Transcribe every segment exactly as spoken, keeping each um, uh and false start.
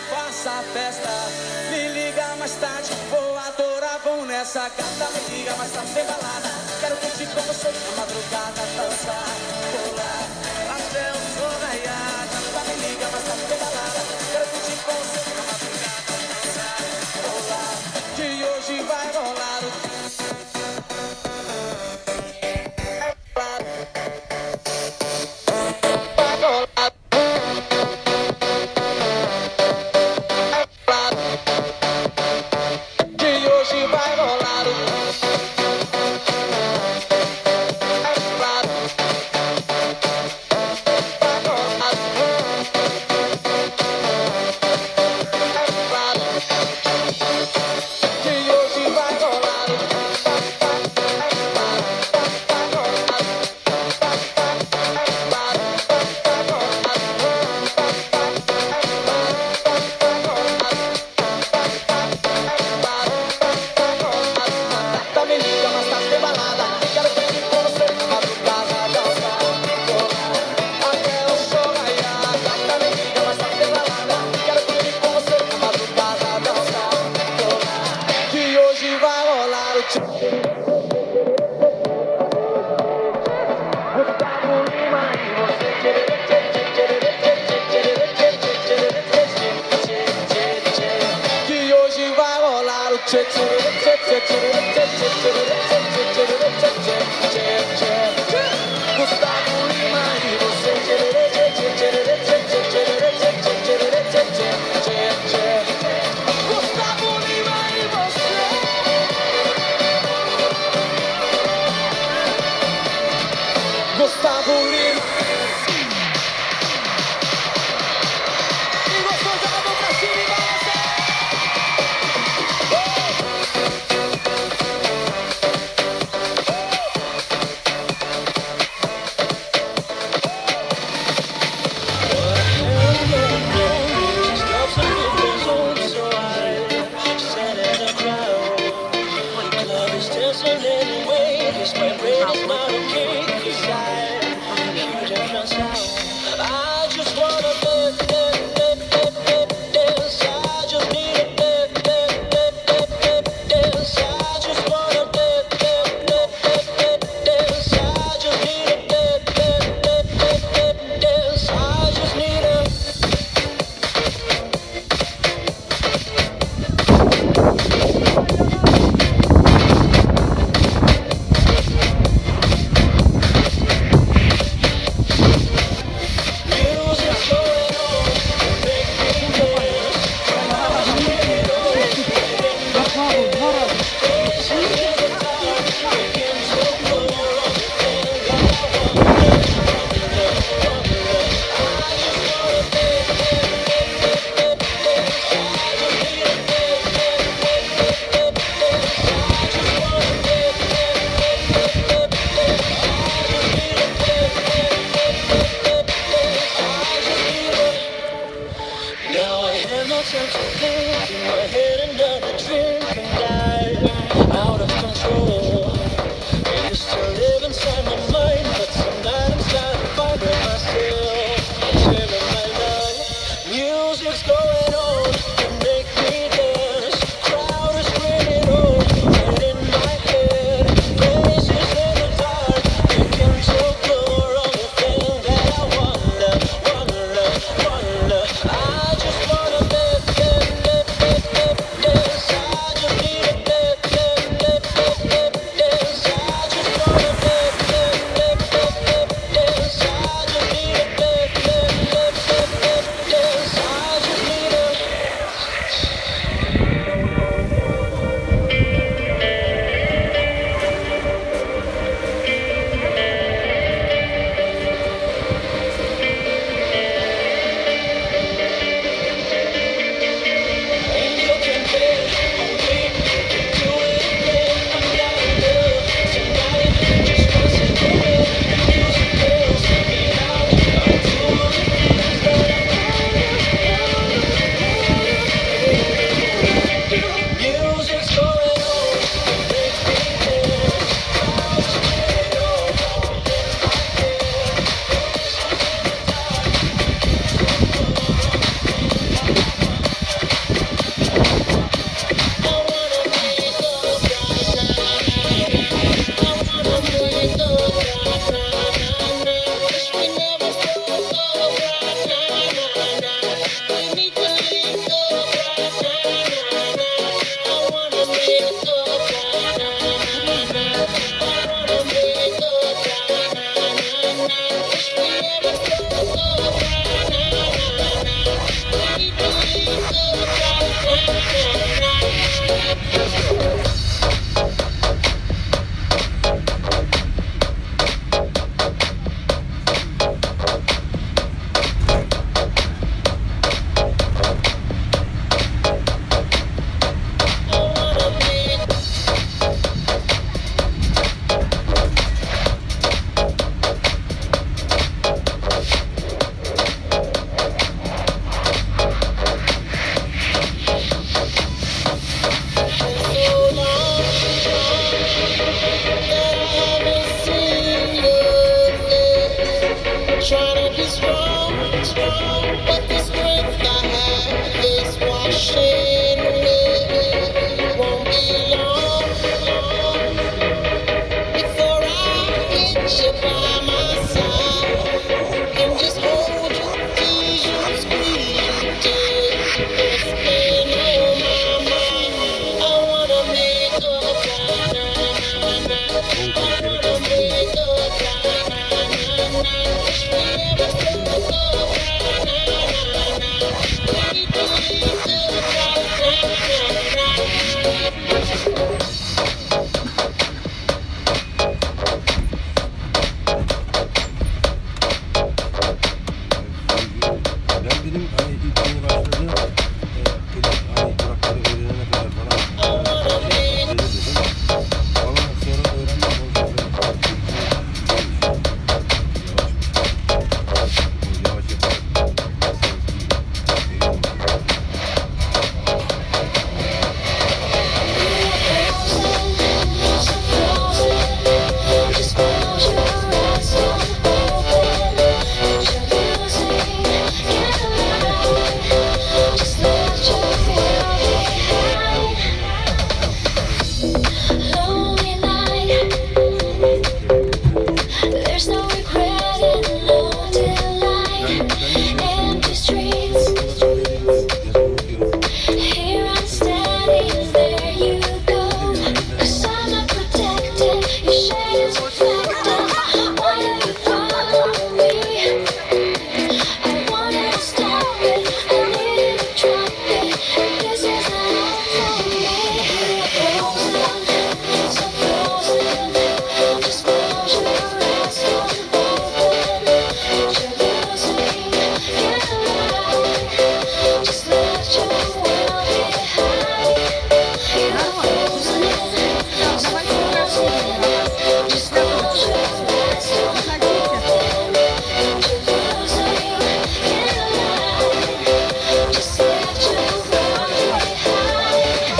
faça a festa. Me liga mais tarde, vou adorar, vamos nessa gata. Me liga mais tarde, tem balada. Quero curtir com você na madrugada, dançar, pular até o sol raiar. Gata, me liga mais tarde, tem balada. Quero curtir com você na madrugada, dançar, pular. Que hoje vai rolar o trying to be strong, strong, but the strength I have is washing away. Won't be long, long before I get you by my side and just hold you, tease you, squeeze you till it's been on my mind. I wanna make up right now. I wanna make up right now. Wish we ever could make up right now. We could make up right now. Ben dedim hani ilk yeni başladı, e, Elif hani durakları öğrenene kadar falan şey yapar, verir dedim. Valla sonra öğrendim, o yüzden yavaş yavaş yaparak There's no regret and no delight. Empty streets. Here I'm standing, there you go. 'Cause I'm not protected. Your shade is reflected. Why do you follow me? I wanted to stop it. I needed to drop it. This is not for me. Frozen, so frozen. Just close your eyes, don't open. You're losing, get alive. Just let your world behind. You're frozen, so frozen. Just close your eyes, don't open. You're losing, get alive. Just let your world behind.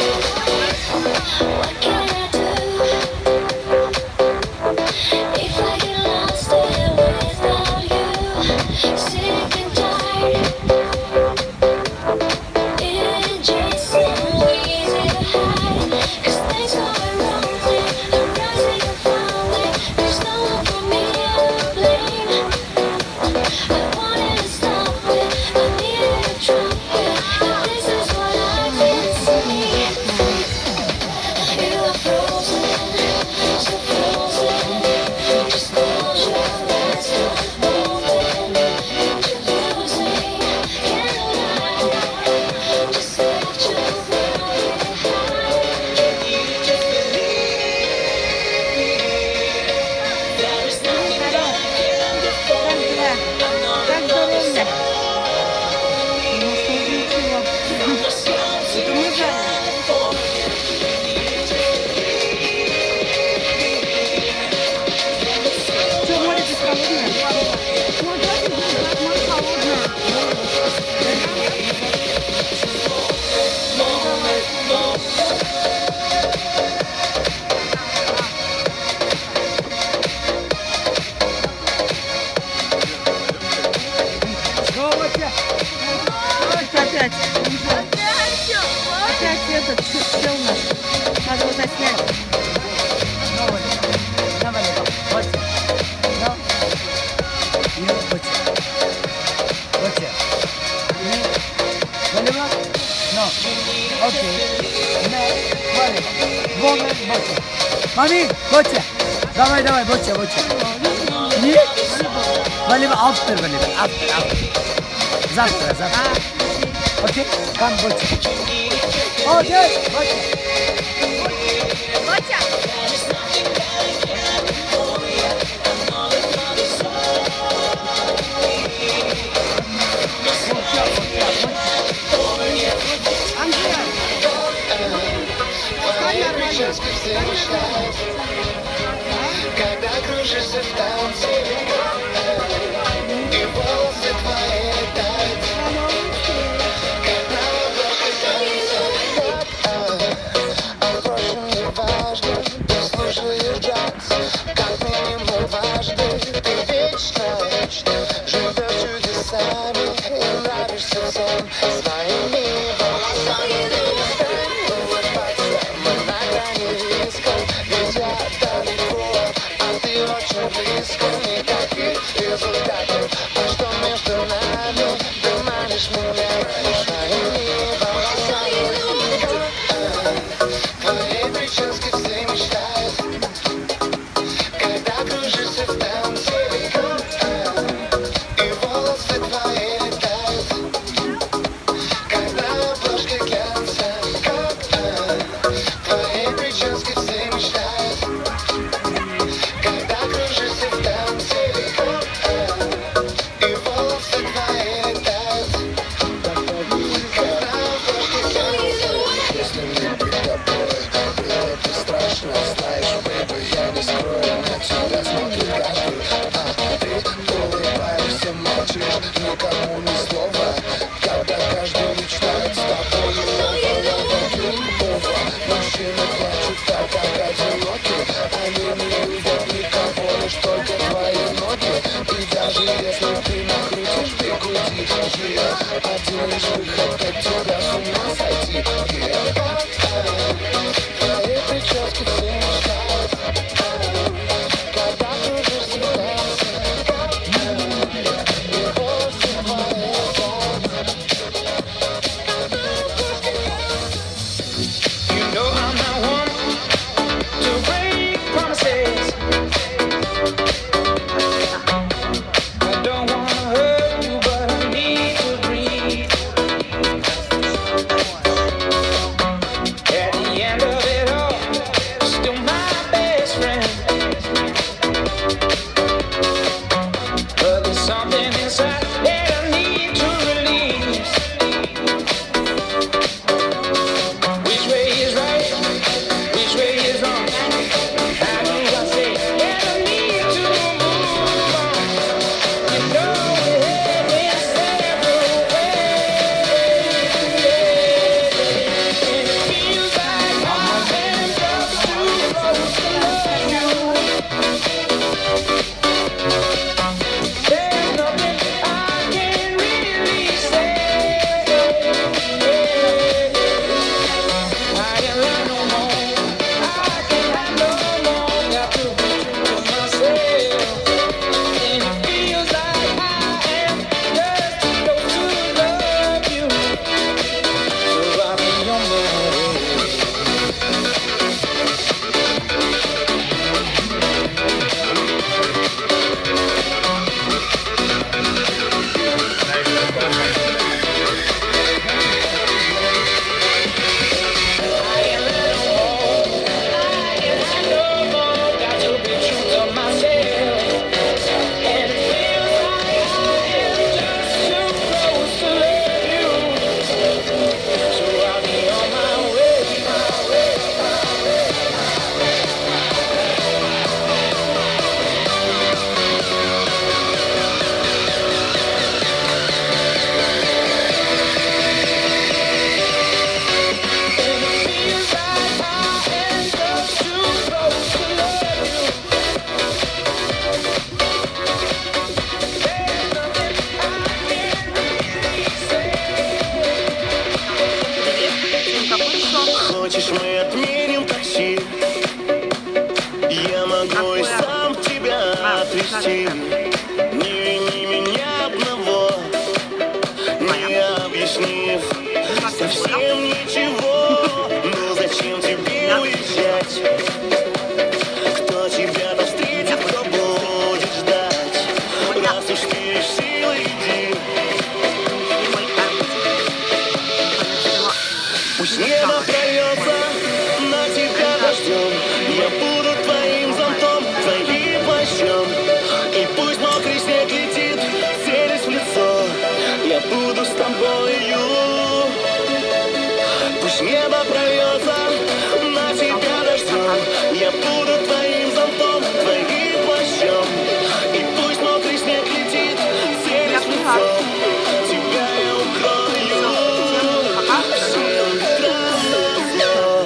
What can I do? If I get lost here without you, sick and tired, it's just so easy to hide. 'Cause things going wrong, I'm rising and falling. There's no one for me to blame. I wanted to stop it, I needed to drop it. And this is what I did see. You are frozen, so frozen. Just close your eyes, don't open. You're losing, get alive. Just let your world behind. You just believe me. There is nothing that can define me. I know that love is so from the sun to California. Опять. Опять этот, все у нас. Надо его заснять. Давай, давай, вот. No. You, what? What? Волева? No. Okay. No. Волева. Woman, Боча. Мами, Боча. Давай, давай, Боча, Боча. Нет? Волева, after, Волева, after, after. Завтра, завтра. Окей? Come, Боча. Окей, Боча. Боча! Когда кружишься в танце, и волосы твои летают, как на ладоши танцуют. А впрочем, не важно, ты слушаешь джаз, как минимум дважды, ты вечно, вечно Знаешь, бэйби, я не скрою, на тебя смотрит каждый. А ты улыбаешься, молчишь, никому ни слова. Когда каждый мечтает с тобой, мужчины плачут так, как одиноки. Они не любят никого, лишь только твои ноги. И даже если ты накрутишь бигуди, один лишь выход от тебя с ума сойти. Твоей прически все мешают, когда кружишь всегда. И волосы твои летают. You know I'm not one to break promises. I don't wanna hurt you, but I need to breathe. At the end of it all, you're still my best friend. But there's something inside that I need to release. Which way is right? Which way is wrong? How do I say that I need to move on? You know we're heading several ways, and it feels like I am just too close to love you. There's nothing I can really say. I can't lie no more. I can't lie no more. Got to be true to myself. And it feels like I am just too close to love you. So I'll be on my way. I can't lie no more. I can't lie no more. Got to be true to myself. And it feels like I am just too close to love you. So I'll be on my way, my way, my way. And it feels like I am just too close to love you. There's nothing I can really say. Хочешь, мы отменим такси? Я могу и сам тебя отвезти. Не вини меня одного, не объяснив совсем ничего. Ну зачем тебе уезжать? Кто тебя там встретит, кто будет ждать? Раз уж ты решила, иди. Пусть небо прольется на тебя дождем. Я буду твоим зонтом, твоим плащом. И пусть мокрый снег летит, целясь в лицо, я буду с тобою. Пусть небо прольется на тебя дождем. Я буду твоим зонтом, твоим плащом. И пусть мокрый снег летит, целясь в лицо, тебя я укрою. Всем ветрам назло.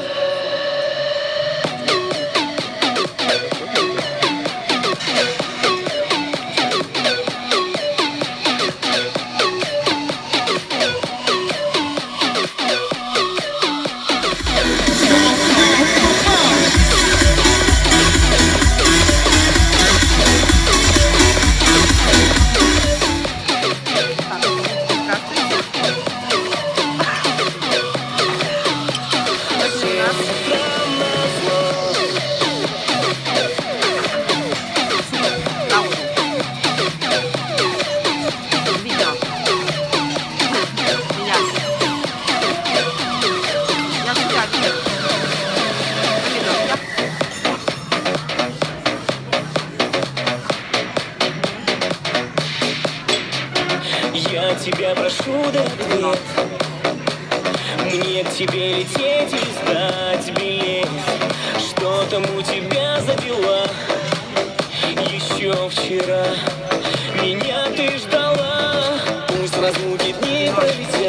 Я тебя прошу, дай ответ. Мне к тебе лететь и сдать билет. Что там у тебя за дела? Еще вчера меня ты ждала. Пусть разлуки дни пролетят.